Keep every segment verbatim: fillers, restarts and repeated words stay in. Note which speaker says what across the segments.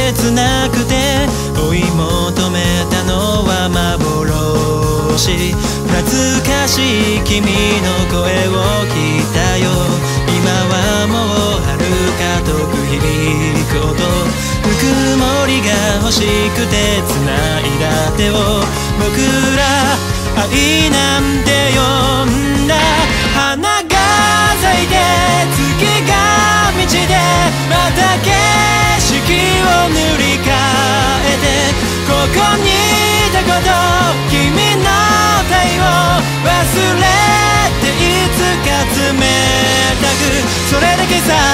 Speaker 1: 切なくて追い求めたのは幻。懐かしい君の声を聞いたよ。今はもう遥か遠く響く音。ぬくもりが欲しくて繋いだ手を僕ら愛なんて呼んだ。花が咲いて月が満ちてまた景色を塗り替えてここにいたこと君の体を忘れていつか冷たくそれだけさ。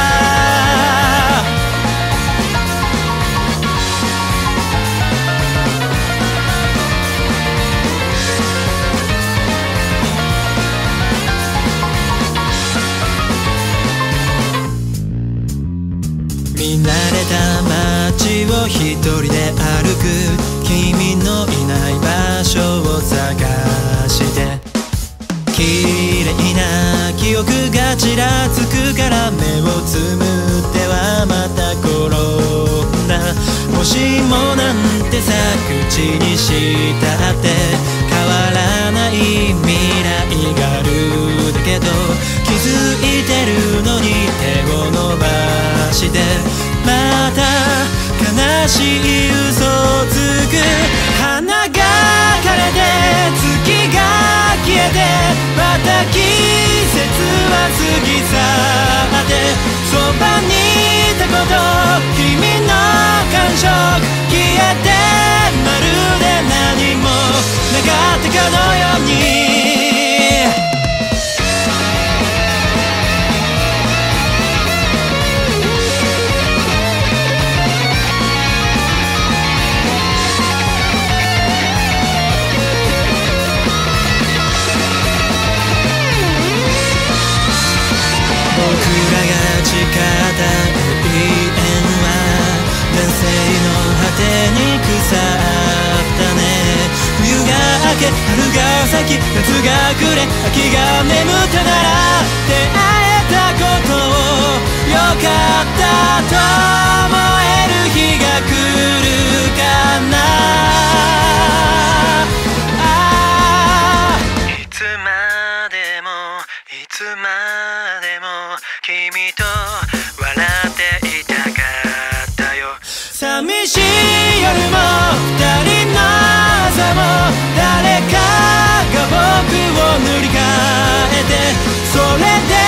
Speaker 1: 見慣れた街を一人で歩く君のいない場所を探して綺麗な記憶がちらつくから目をつむってはまた転んだ。もしもなんてさ口にしたって変わらない未来があるだけど気づいてるのに手を伸ばしてまた悲しい嘘をつく。花が枯れて月が消えてまた季節は過ぎ去ってそばにいたこと君の感触消えてまるで何もなかったかのように。僕らが誓った永遠は人生の果てに腐ったね。冬が明け春が咲き夏が暮れ秋が眠ったなら出会えたことをよかったと思える日が来るかな。ああいつまでもいつまでも君と笑っていたかったよ。寂しい夜も二人の朝も誰かが僕を塗り替えてそれで